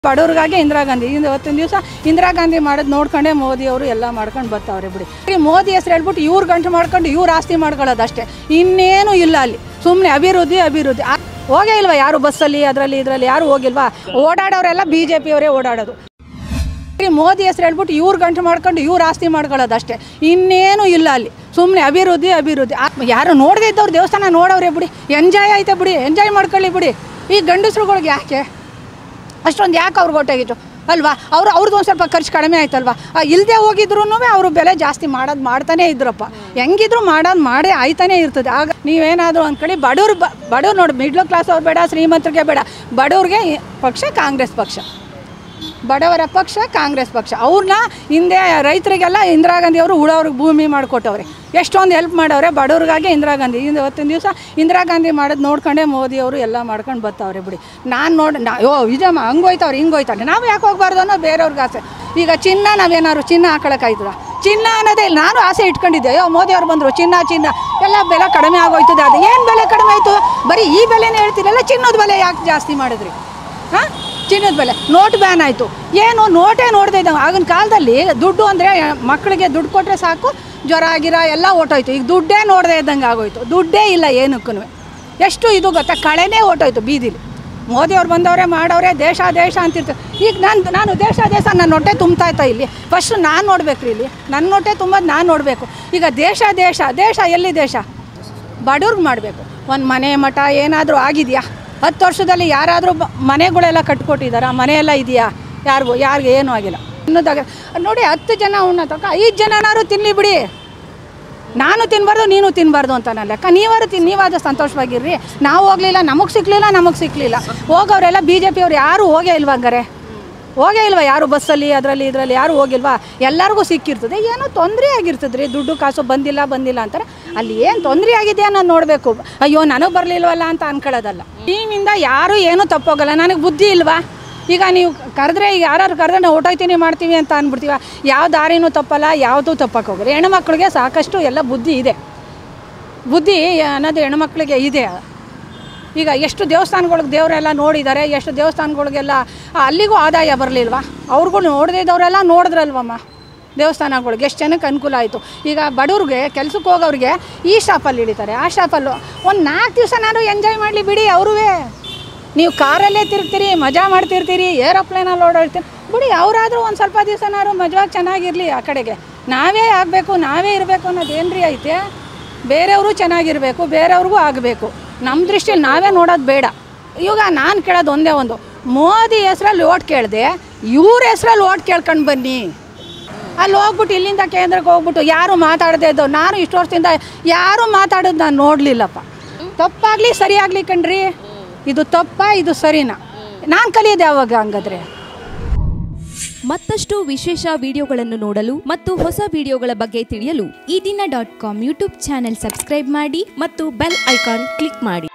ಬಡವರಿಗಾಗಿ ಇಂದಿರಾ ಗಾಂಧಿ ಇವತ್ತಿನ ದಿವಸ ಇಂದಿರಾ ಗಾಂಧಿ ಮಾಡೋದು ನೋಡ್ಕೊಂಡೆ ಮೋದಿ ಅವರು ಎಲ್ಲ ಮಾಡ್ಕೊಂಡು ಬರ್ತಾವ್ರೆ ಬಿಡಿ. ಮೋದಿ ಹೆಸರು ಹೇಳ್ಬಿಟ್ಟು ಇವ್ರು ಗಂಟು ಮಾಡ್ಕೊಂಡು ಇವ್ರು ಆಸ್ತಿ ಮಾಡ್ಕೊಳ್ಳೋದು ಅಷ್ಟೇ, ಇನ್ನೇನು ಇಲ್ಲ ಅಲ್ಲಿ. ಸುಮ್ಮನೆ ಅಭಿವೃದ್ಧಿ ಹೋಗೇ ಇಲ್ವಾ ಯಾರು ಬಸ್ಸಲ್ಲಿ ಅದರಲ್ಲಿ ಇದರಲ್ಲಿ ಯಾರು ಹೋಗಿಲ್ವಾ? ಓಡಾಡೋರೆಲ್ಲ BJP ಅವರೇ ಓಡಾಡೋದು. ಮೋದಿ ಹೆಸರು ಹೇಳ್ಬಿಟ್ಟು ಇವ್ರು ಗಂಟು ಮಾಡ್ಕೊಂಡು ಇವ್ರು ಆಸ್ತಿ ಮಾಡ್ಕೊಳ್ಳೋದು ಅಷ್ಟೇ, ಇನ್ನೇನು ಇಲ್ಲ ಅಲ್ಲಿ. ಸುಮ್ಮನೆ ಅಭಿವೃದ್ಧಿ ಯಾರು ನೋಡದೇ ಇದ್ದವ್ರು ದೇವಸ್ಥಾನ ನೋಡೋರೆ ಬಿಡಿ, ಎಂಜಾಯ್ ಆಯ್ತಾ ಬಿಡಿ, ಎಂಜಾಯ್ ಮಾಡ್ಕೊಳ್ಳಿ ಬಿಡಿ. ಈ ಗಂಡಸ್ರುಗಳಿಗೆ ಯಾಕೆ ಅಷ್ಟೊಂದು ಯಾಕೆ ಅವ್ರಿಗೆ ಹೊಟ್ಟೆಗಿತ್ತು ಅಲ್ವಾ? ಅವ್ರದ್ದು ಒಂದು ಸ್ವಲ್ಪ ಖರ್ಚು ಕಡಿಮೆ ಆಯ್ತಲ್ವಾ? ಇಲ್ಲದೆ ಹೋಗಿದ್ರು ಅವರು ಬೆಲೆ ಜಾಸ್ತಿ ಮಾಡ್ತಾನೇ ಇದ್ರಪ್ಪ. ಹೆಂಗಿದ್ರು ಮಾಡೇ ಆಯ್ತಾನೇ ಇರ್ತದೆ. ಆಗ ನೀವೇನಾದರೂ ಅಂದ್ಕೊಳ್ಳಿ, ಬಡವ್ರು ನೋಡಿ, ಮಿಡ್ಲ್ ಕ್ಲಾಸ್ ಅವ್ರು ಬೇಡ, ಶ್ರೀಮಂತರಿಗೆ ಬೇಡ, ಬಡವ್ರಿಗೆ ಪಕ್ಷ ಕಾಂಗ್ರೆಸ್ ಪಕ್ಷ, ಬಡವರ ಪಕ್ಷ ಕಾಂಗ್ರೆಸ್ ಪಕ್ಷ. ಅವ್ರನ್ನ ಹಿಂದೆ ರೈತರಿಗೆಲ್ಲ ಇಂದಿರಾ ಗಾಂಧಿ ಅವರು ಉಳೋರಿಗೆ ಭೂಮಿ ಮಾಡಿಕೊಟ್ಟವ್ರೆ, ಎಷ್ಟೊಂದು ಹೆಲ್ಪ್ ಮಾಡವ್ರೆ ಬಡವ್ರಿಗಾಗಿ. ಇಂದಿರಾ ಗಾಂಧಿ ಇವತ್ತಿನ ದಿವಸ ಇಂದಿರಾ ಗಾಂಧಿ ಮಾಡೋದು ನೋಡ್ಕೊಂಡೆ ಮೋದಿ ಅವರು ಎಲ್ಲ ಮಾಡ್ಕೊಂಡು ಬರ್ತಾವ್ರೆ ಬಿಡಿ. ನಾನು ಇದಮ್ಮ ಹಂಗೋಯ್ತವ್ರೆ ಹಿಂಗೋಯ್ತಾರೆ, ನಾವು ಯಾಕೆ ಹೋಗ್ಬಾರ್ದು ಅನ್ನೋ ಬೇರೆಯವ್ರಿಗೆ ಆಸೆ. ಈಗ ನಾವೇನಾದ್ರು ಚಿನ್ನ ಹಾಕೊಳಕ್ಕಾಯ್ತದ? ಚಿನ್ನ ಅನ್ನೋದೇ ನಾನು ಆಸೆ ಇಟ್ಕೊಂಡಿದ್ದೆ. ಮೋದಿ ಅವ್ರು ಬಂದರು, ಚಿನ್ನ ಎಲ್ಲ ಬೆಲೆ ಕಡಿಮೆ ಆಗೋಯ್ತದೆ. ಅದು ಏನು ಬೆಲೆ ಕಡಿಮೆ ಆಯಿತು? ಬರೀ ಈ ಬೆಲೆನೇ ಹೇಳ್ತಿರಲ್ಲ, ಚಿನ್ನದ ಬೆಲೆ ಯಾಕೆ ಜಾಸ್ತಿ ಮಾಡಿದ್ರಿ? ಹಾಂ, ಚಿನ್ನದ ಬೆಲೆ ನೋಟ್ ಬ್ಯಾನ್ ಆಯಿತು. ಏನು ನೋಟೇ ನೋಡದೇ ಇದ್ದಂಗೆ. ಆಗಿನ ಕಾಲದಲ್ಲಿ ದುಡ್ಡು ಅಂದರೆ ಮಕ್ಕಳಿಗೆ ದುಡ್ಡು ಕೊಟ್ಟರೆ ಸಾಕು, ಜ್ವರ ಗಿರ ಎಲ್ಲ ಹೊಟ್ಟೋಯ್ತು. ಈಗ ದುಡ್ಡೇ ನೋಡದೇ ಇದ್ದಂಗೆ ಆಗೋಯ್ತು, ದುಡ್ಡೇ ಇಲ್ಲ ಏನಕ್ಕೂ. ಎಷ್ಟು ಇದು ಗೊತ್ತಾ, ಕಳೆನೇ ಹೊಟ್ಟೋಯ್ತು ಬೀದಿಲಿ. ಮೋದಿಯವ್ರು ಬಂದವರೇ ಮಾಡವ್ರೆ, ದೇಶ ಅಂತಿರ್ತಾರೆ. ಈಗ ನಾನು ದೇಶ ನನ್ನ ಹೊಟ್ಟೆ ತುಂಬ್ತಾಯ್ತಾ ಇಲ್ಲಿ? ಫಸ್ಟ್ ನಾನು ನೋಡಬೇಕು ಇಲ್ಲಿ, ನನ್ನ ಹೊಟ್ಟೆ ತುಂಬೋದು ನಾನು ನೋಡಬೇಕು. ಈಗ ದೇಶ ಎಲ್ಲಿ ದೇಶ? ಬಡವ್ರಿಗೆ ಮಾಡಬೇಕು. ಒಂದು ಮನೆ ಮಠ ಏನಾದರೂ ಆಗಿದೆಯಾ? 10 ವರ್ಷದಲ್ಲಿ ಯಾರಾದರೂ ಮನೆಗಳೆಲ್ಲ ಕಟ್ಕೊಟ್ಟಿದ್ದಾರಾ? ಮನೆಯೆಲ್ಲ ಇದೆಯಾ? ಯಾರಿಗೆ ಏನೂ ಆಗಿಲ್ಲ. ಅನ್ನೋದಾಗ ನೋಡಿ, 10 ಜನ ಉಣ್ಣತಕ್ಕ 5 ಜನನಾರು ತಿನ್ನಲಿ ಬಿಡಿ. ನಾನು ತಿನ್ನಬಾರ್ದು, ನೀನು ತಿನ್ನಬಾರ್ದು ಅಂತ ನನ್ನ ಲೆಕ್ಕ. ನೀವಾದ ಸಂತೋಷವಾಗಿರ್ರಿ. ನಾವು ಹೋಗಲಿಲ್ಲ, ನಮಗೆ ಸಿಕ್ಕಲಿಲ್ಲ. ಹೋಗೋರೆಲ್ಲ BJP ಅವ್ರು ಯಾರು ಹೋಗೇ ಇಲ್ವಾ? ಹಂಗಾರೆ ಹೋಗೇ ಇಲ್ವಾ ಯಾರು? ಬಸ್ಸಲ್ಲಿ ಅದರಲ್ಲಿ ಇದರಲ್ಲಿ ಯಾರು ಹೋಗಿಲ್ವಾ? ಎಲ್ಲರಿಗೂ ಸಿಕ್ಕಿರ್ತದೆ. ಏನೋ ತೊಂದರೆ ಆಗಿರ್ತದೆ ರೀ, ದುಡ್ಡು ಕಾಸು ಬಂದಿಲ್ಲ ಅಂತಾರೆ. ಅಲ್ಲಿ ಏನು ತೊಂದರೆ ಆಗಿದೆ ಅನ್ನೋದು ನೋಡಬೇಕು. ಅಯ್ಯೋ ನನಗೆ ಬರಲಿಲ್ವಲ್ಲ ಅಂತ ಅನ್ಕೊಳ್ಳೋದಲ್ಲ. ಟೀಮಿಂದ ಯಾರೂ ಏನೂ ತಪ್ಪೋಗಲ್ಲ. ನನಗೆ ಬುದ್ಧಿ ಇಲ್ವಾ? ಈಗ ನೀವು ಕರೆದ್ರೆ, ಈಗ ಯಾರು ಕರೆದ್ರೆ ನಾವು ಹೊಟ್ಟೋಯ್ತೀನಿ ಮಾಡ್ತೀವಿ ಅಂತ ಅಂದ್ಬಿಡ್ತೀವ. ಯಾವ ದಾರಿನೂ ತಪ್ಪಲ್ಲ, ಯಾವುದೂ ತಪ್ಪಕ್ಕೋಗಲ್ಲ. ಹೆಣ್ಮಕ್ಳಿಗೆ ಸಾಕಷ್ಟು ಎಲ್ಲ ಬುದ್ಧಿ ಇದೆ. ಬುದ್ಧಿ ಅನ್ನೋದು ಹೆಣ್ಮಕ್ಳಿಗೆ ಇದೆ. ಈಗ ಎಷ್ಟು ದೇವಸ್ಥಾನಗಳಿಗೆ ದೇವರೆಲ್ಲ ನೋಡಿದ್ದಾರೆ, ಎಷ್ಟು ದೇವಸ್ಥಾನಗಳಿಗೆಲ್ಲ ಅಲ್ಲಿಗೂ ಆದಾಯ ಬರಲಿಲ್ವಾ? ಅವ್ರಿಗೂ ನೋಡದೇ ಇದ್ದವರೆಲ್ಲ ನೋಡಿದ್ರಲ್ವಮ್ಮ ದೇವಸ್ಥಾನಗಳಿಗೆ. ಎಷ್ಟು ಜನಕ್ಕೆ ಅನುಕೂಲ ಆಯಿತು. ಈಗ ಬಡವ್ರಿಗೆ ಕೆಲ್ಸಕ್ಕೆ ಹೋಗೋರಿಗೆ ಈ ಶಾಪಲ್ಲಿ ಹಿಡಿತಾರೆ, ಆ ಶಾಪಲ್ಲೂ ಒಂದು 4 ದಿವಸನಾದ್ರು ಎಂಜಾಯ್ ಮಾಡಲಿ ಬಿಡಿ. ಅವ್ರೂ ನೀವು ಕಾರಲ್ಲೇ ತಿರ್ತೀರಿ, ಮಜಾ ಮಾಡ್ತಿರ್ತೀರಿ, ಏರೋಪ್ಲೇನಲ್ಲಿ ಓಡಾಡ್ತೀರಿ ಬಿಡಿ. ಅವರಾದರೂ ಒಂದು ಸ್ವಲ್ಪ ದಿವಸನಾದ್ರು ಮಜವಾಗಿ ಚೆನ್ನಾಗಿರಲಿ. ಆ ಕಡೆಗೆ ನಾವೇ ಆಗಬೇಕು, ನಾವೇ ಇರಬೇಕು ಅನ್ನೋದೇನ್ರಿ ಐತೆ? ಬೇರೆಯವರು ಚೆನ್ನಾಗಿರಬೇಕು, ಬೇರೆಯವ್ರಿಗೂ ಆಗಬೇಕು. ನಮ್ಮ ದೃಷ್ಟಿಯಲ್ಲಿ ನಾವೇ ನೋಡೋದು ಬೇಡ. ಇವಾಗ ನಾನು ಕೇಳೋದು ಒಂದೇ ಒಂದು, ಮೋದಿ ಹೆಸ್ರಲ್ಲಿ ಓಟ್ ಕೇಳಿದೆ, ಇವ್ರ ಹೆಸ್ರಲ್ಲಿ ಓಟ್ ಕೇಳ್ಕೊಂಡು ಬನ್ನಿ. ಅಲ್ಲಿ ಹೋಗ್ಬಿಟ್ಟು ಇಲ್ಲಿಂದ ಕೇಂದ್ರಕ್ಕೆ ಹೋಗ್ಬಿಟ್ಟು ಯಾರು ಮಾತಾಡದೇ ಇದ್ದವು. ನಾನು ಇಷ್ಟು ವರ್ಷದಿಂದ ಯಾರು ಮಾತಾಡೋದು ನಾನು ನೋಡಲಿಲ್ಲಪ್ಪ. ತಪ್ಪಾಗಲಿ ಸರಿಯಾಗಲಿ ಕಣ್ರಿ, ಇದು ತಪ್ಪಾ ಇದು ಸರಿನಾ? ನಾನು ಕಲಿಯೋದು ಯಾವಾಗ ಹಂಗಾದ್ರೆ? ಮತ್ತಷ್ಟು ವಿಶೇಷ ವಿಡಿಯೋಗಳನ್ನು ನೋಡಲು ಮತ್ತು ಹೊಸ ವಿಡಿಯೋಗಳ ಬಗ್ಗೆ ತಿಳಿಯಲು eDina.com ಯೂಟ್ಯೂಬ್ ಚಾನೆಲ್ ಸಬ್ಸ್ಕ್ರೈಬ್ ಮಾಡಿ ಮತ್ತು ಬೆಲ್ ಐಕಾನ್ ಕ್ಲಿಕ್ ಮಾಡಿ.